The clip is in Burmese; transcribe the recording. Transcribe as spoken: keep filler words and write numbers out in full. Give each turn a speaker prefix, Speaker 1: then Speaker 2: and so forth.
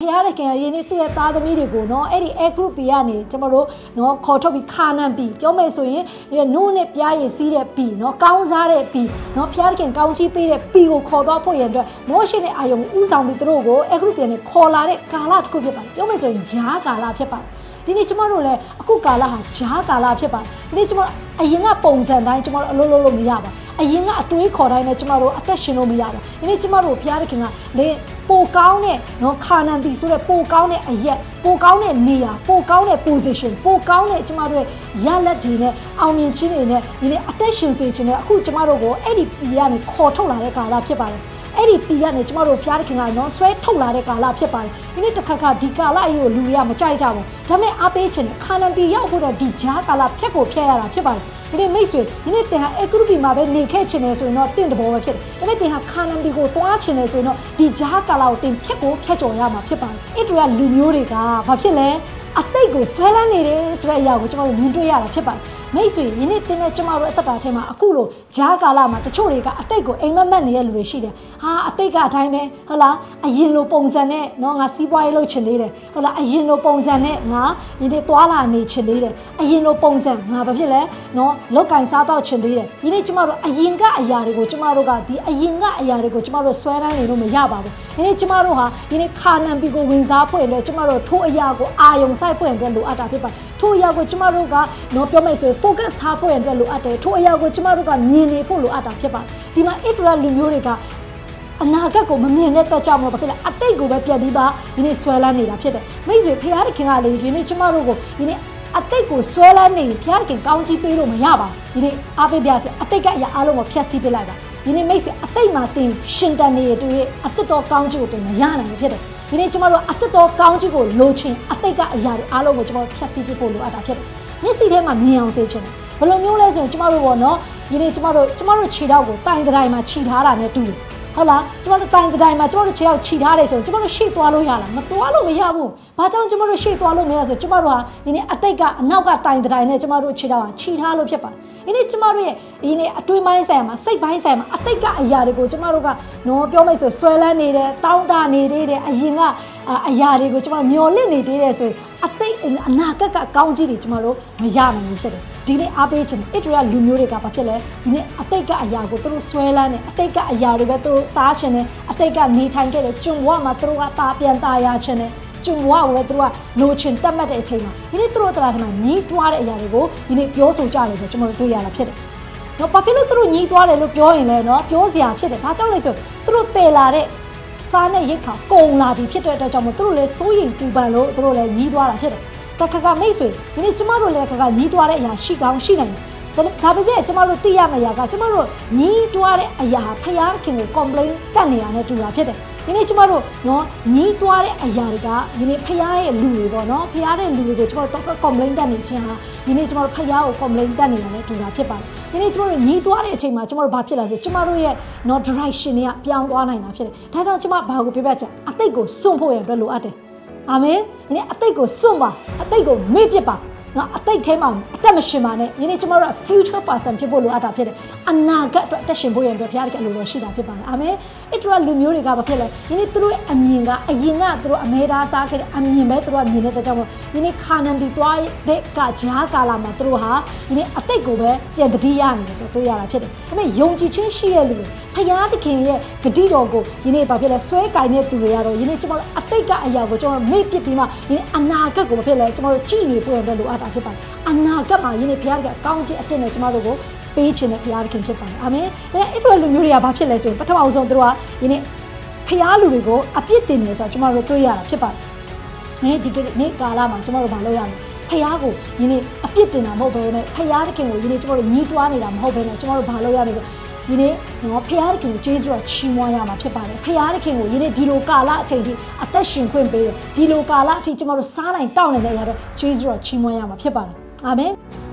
Speaker 1: ရားတဲ့ခင်ကယင်းနေ့သူ့ရဲ့သားသမီးတွေကိုနော်အဲ့ဒီ A group တွေကနေကျွန်တော်တို့နော်ခေါ်ထုတ်ပြီးခါနံပြီးပြောမယ်ဆိုရင်နို့နဲ့ပြားရည်စီးတဲ့ပီနော်ကောင်းစားတဲ့ပီနော်ဖျားခင်ကောင်းချီးပေးတဲ့ပီကိုခေါ်သွားဖို့ရတဲ့မောရှိနဲ့အာယုံဥဆောင်ပြီးသူတို့ကို A group တွေနဲ့ခေါ်လာတဲ့ကာလတစ်ခုဖြစ်ပါတယ်ပြောမယ်ဆိုရင်ဂျားကာလဖြစ်ပါတယ်ဒီနေ့ကျမတို့လည်းအခုကာလဟာဂျားကာလဖြစ်ပါတယ်ဒီနေ့ကျမအရင်ကပုံစံတိုင်းကျမတို့အလုံးလုံးလို့မရပါအရင်ကအတွေးခေါ်တိုင်းနဲ့ကျမတို့အသက်ရှင်လို့မရပါဒီနေ့ကျမတို့ဖျားခင်ကလေပိုကောင်းတဲ့နော်ခါနံပီဆိုတဲ့ပိုကောင်းတဲ့အရက်ပိုကောင်းတဲ့နေရာပိုကောင်းတဲ့ position ပိုကောင်းတဲ့ကျမတို့ရဲ့ရလက်တွေနဲ့အောင်မြင်ခြင်းတွေနဲ့ဒီနေ့အသက်ရှင်စေခြင်းနဲ့အခုကျမတို့ကိုအဲ့ဒီပီကနေခေါ်ထုတ်လာတဲ့ကာလဖြစ်ပါတယ်အဲ့ဒီပီကနေကျမတို့ဖျားခင်ကနော်ဆွဲထုတ်လာတဲ့ကာလဖြစ်ပါတယ်ဒီနေ့တစ်ခါခါဒီကာလအရေးကိုလူတွေကမကြိုက်ကြဘူးဒါပေမဲ့အားပေးခြင်းခါနံပီရောက်ဖို့တော့ဒီဂျားကာလဖြတ်ကိုဖြတ်ရတာဖြစ်ပါတယ်ဒီနေ့မိတ်ဆွေဒီနေ့တင်ဟာအကရုပီမှာပဲနေခဲ့ချင်တယ်ဆိုရင်တော့တင့်တဘောပဲဖြစ်တယ်ဒါပေမဲ့တင်ဟာခါနံပီကိုသွားချင်တယ်ဆိုရင်တော့ဒီဂျားကာလကိုတင်ဖြတ်ကိုဖြတ်ကျော်ရမှာဖြစ်ပါတယ်အဲ့တူကလူမျိုးတွေကဘာဖြစ်လဲအတိတ်ကိုဆွဲလန်းနေတယ်ဆိုတဲ့အရာကိုကျွန်တော်တို့မြင်တွေ့ရတာဖြစ်ပါတယ်မိတ်ဆွေယနေ့တင်တဲ့ကျမတို့အသက်တာထဲမှာအခုလိုဂျားကာလမှာတချို့တွေကအတိတ်ကိုအိမ်မက်မက်နေတဲ့လူတွေရှိတယ်ဟာအတိတ်ကအတိုင်းပဲဟုတ်လားအရင်လိုပုံစံနဲ့နော်ငါစီးပွားရေးလုပ်ချင်နေတယ်ဟုတ်လားအရင်လိုပုံစံနဲ့ငါဒီနေ့သွာလာနေချင်နေတယ်အရင်လိုပုံစံငါဘာဖြစ်လဲနော်လောက်ကင်စားတော့ချင်နေတယ်ဒီနေ့ကျမတို့အရင်ကအရာတွေကိုကျမတို့ကဒီအရင်ကအရာတွေကိုကျမတို့ဆွဲလန်းနေလို့မရပါဘူးဒီနေ့ကျမတို့ဟာဒီနေ့ခါနံပီကိုဝင်စားဖွင့်လို့ကျမတို့ထိုးအရာကိုအာယုံဆိုင်ဖွင့်အတွက်လိုအပ်တာဖြစ်ပါတယ်ထိုးအရာကိုကျမတို့ကနော်ပြောမယ်ဆိုရင် focus ထားဖို့ရတဲ့လိုအပ်တယ်ထိုအရာကိုကျမတို့ကမြင်နေဖို့လိုအပ်တာဖြစ်ပါတယ်ဒီမှာအစ်ဒရာလူမျိုးတွေကအနာဂတ်ကိုမမြင်တဲ့အတွက်ကြောင့်မလို့ဘာဖြစ်လဲအတိတ်ကိုပဲပြတ်ပြီးပါဒီနေ့ဆွဲလန်းနေတာဖြစ်တယ်မိတ်ဆွေဖခင်ကလေဒီနေ့ကျမတို့ကိုဒီနေ့အတိတ်ကိုဆွဲလန်းနေဖခင်ကောင်းချီးပေးလို့မရပါဘူးဒီနေ့အားပေးပြစေအတိတ်ကအရာအလုံးကိုဖျက်ဆီးပေးလိုက်ပါဒီနေ့မိတ်ဆွေအတိတ်မှာတင်ရှင်တန်နေတွေ့အတိတ်တော်ကောင်းချီးကိုတင်မရနိုင်ဘူးဖြစ်တယ်ဒီနေ့ကျမတို့အတိတ်တော်ကောင်းချီးကိုလိုချင်အတိတ်ကအရာတွေအားလုံးကိုကျမတို့ဖျက်ဆီးပေးဖို့လိုအပ်တာဖြစ်တယ်မျက်စိထဲမှာမြင်အောင်စေချင်တယ်ဘယ်လိုမျိုးလဲဆိုရင်ကျမတို့ပေါ့နော်ဒီနေ့ကျမတို့ကျမတို့ခြေထောက်ကိုတိုင်တိုင်းမှာခြိထားတာနဲ့တူတယ်ဟုတ်လားကျမတို့တိုင်တိုင်းမှာကျမတို့ခြေထောက်ခြိထားတယ်ဆိုရင်ကျမတို့ရှေ့သွားလို့ရလားမသွားလို့မရဘူးဘာကြောင့်ကျမတို့ရှေ့သွားလို့မရဆိုကျမတို့ဟာဒီနေ့အတိတ်ကအနောက်ကတိုင်တိုင်းနဲ့ကျမတို့ခြေထောက်ဟာခြိထားလို့ဖြစ်ပါတယ်ဒီနေ့ကျမတို့ရဲ့ဒီနေ့အတွင်းပိုင်းဆိုင်မှာစိတ်ပိုင်းဆိုင်မှာအတိတ်ကအရာတွေကိုကျမတို့ကနော်ပြောမယ်ဆိုဆွဲလန်းနေတယ်တောင်းတနေသေးတယ်အရင်ကအရာတွေကိုကျမတို့မျောလင့်နေသေးတယ်ဆိုရင်အတိတ်အနာဂတ်ကကောင်းကြီးတွေကျမတို့မရနိုင်ဘူးဖြစ်တယ်ဒီနေ့အားပေးခြင်းအစ်ဒရာလူမျိုးတွေကဘာဖြစ်လဲဒီနေ့အတိတ်ကအရာကိုသူတို့ဆွဲလန်းနေအတိတ်ကအရာတွေပဲသူတို့စားခြင်းနဲ့အတိတ်ကနေထိုင်ခဲ့တဲ့ကျွန်းဘဝမှာသူတို့ကတာပြန်တာရခြင်းနဲ့ကျွန်းဘဝကိုလည်းသူတို့ကလိုချင်တတ်မှတ်တဲ့အချိန်မှာဒီနေ့သူတို့တရားထဲမှာညီးတွားတဲ့အရာတွေကိုဒီနေ့ပြောဆိုကြတယ်ဆိုကျွန်တော်တို့တွေ့ရတာဖြစ်တယ်နော်ဘာဖြစ်လို့သူတို့ညီးတွားတယ်လို့ပြောရင်လဲနော်ပြောစရာဖြစ်တယ်ဘာကြောင့်လဲဆိုသူတို့တည်လာတဲ့စားနဲ့ရိတ်ခါကုန်လာပြီဖြစ်တဲ့အတွက်ကြောင့်မို့သူတို့လည်းစိုးရိမ်ပူပန်လို့သူတို့လည်းညီးသွားတာဖြစ်တယ်တခါကမိတ်ဆွေဒီနေ့ကျမတို့လည်းခါကညီးသွားတဲ့အရာရှိကောင်းရှိနိုင်တယ်ဒါပေမဲ့ကျမတို့သိရမယ့်အရာကကျမတို့ညီးသွားတဲ့အရာဖျားခင်ကို complain တက်နေရတဲ့တူတာဖြစ်တယ်ဒီနေ့ကျမတို့နော်ညီးသွားတဲ့အရာတွေကဒီနေ့ဖျားရဲ့လူတွေပေါ့နော်ဖျားတဲ့လူတွေကိုကျမတို့တော့ complain တက်နေခြင်းဟာဒီနေ့ကျမတို့ဖျားကို complain တက်နေရတယ်တူတာဖြစ်ပါတယ်ဒီနေ့ကျမတို့ညီးသွားတဲ့အချိန်မှာကျမတို့ဘာဖြစ်လဲဆိုကျမတို့ရဲ့ no direction တွေကပြောင်းသွားနိုင်တာဖြစ်တယ်ဒါကြောင့်ကျမဘာကိုပြပြချင်အတိတ်ကိုစွန့်ဖို့ရအတွက်လိုအပ်တယ်အာမင်ဒီနေ့အတိတ်ကိုစွန့်ပါအတိတ်ကိုမေ့ပစ်ပါနော်အတိတ်ထဲမှာအသက်မရှင်ပါနဲ့ဒီနေ့ကျမတို့က future person ဖြစ်ဖို့လိုအပ်တာဖြစ်တယ်အနာဂတ်အတွက်အသက်ရှင်ဖို့ရအတွက်ဘုရားတကယ်လိုတော်ရှိတာဖြစ်ပါတယ်အာမင်အဲ့တော့လူမျိုးတွေကဘာဖြစ်လဲဒီနေ့သူတို့ရဲ့အမြင်ကအရင်ကသူတို့အမဲသားစားခဲ့တဲ့အမြင်ပဲသူတို့ကမြင်တဲ့ကြောင့်မို့ဒီနေ့ခါနန်ပြီးသွားတဲ့ကကြားကာလာမှာသူတို့ဟာဒီနေ့အတိတ်ကိုပဲပြန်တတိယနေတယ်ဆိုတွေ့ရတာဖြစ်တယ်ဒါပေမဲ့ယုံကြည်ခြင်းရှိတဲ့လူတွေဘုရားသခင်ရဲ့ဂတိတော်ကိုဒီနေ့ဘာဖြစ်လဲဆွဲကင်တဲ့သူတွေကတော့ဒီနေ့ကျမတို့အတိတ်ကအရာကိုကျွန်တော်မေ့ပစ်ပြီးမှဒီနေ့အနာဂတ်ကိုဘာဖြစ်လဲကျမတို့ကြည်နေဖို့ရတဲ့လိုအပ်တာဖြစ်ပါတယ်အနာဂတ်မှာယင်းနေဘုရားကအကောင်းကြီးအတက်နဲ့ကျမတို့ကိုပေးခြင်းနဲ့ဘုရားခင်ဖြစ်ပါတယ်အာမင်ဒါအဲ့ဒီလူမျိုးတွေကဘာဖြစ်လဲဆိုရင်ပထမအောင်ဆုံးသူတို့ကယင်းနေဘုရားလူတွေကိုအပြစ်တင်နေဆိုတော့ကျမတို့တွေ့ရတာဖြစ်ပါတယ်ဒီဒီနေ့ကာလမှာကျမတို့ဘာလုပ်ရမလဲဖျားကိုယင်းနေ့အပြစ်တင်တာမဟုတ်ဘဲနဲ့ဖျားတခင်ကိုယင်းနေ့ကျမတို့ညီးတွားနေတာမဟုတ်ဘဲနဲ့ကျမတို့ဘာလုပ်ရမလဲဆိုယင်းနေ့နော်ဖျားတခင်ကိုကျေးဇူးတော်ချီးမွမ်းရမှာဖြစ်ပါတယ်ဖျားတခင်ကိုယင်းနေ့ဒီလိုကာလအချိန်ထိအသက်ရှင်ခွင့်ပေးတယ်ဒီလိုကာလအထိကျမတို့စားနိုင်တောင်းနေတဲ့အရာတော့ကျေးဇူးတော်ချီးမွမ်းရမှာဖြစ်ပါတယ်အာမင်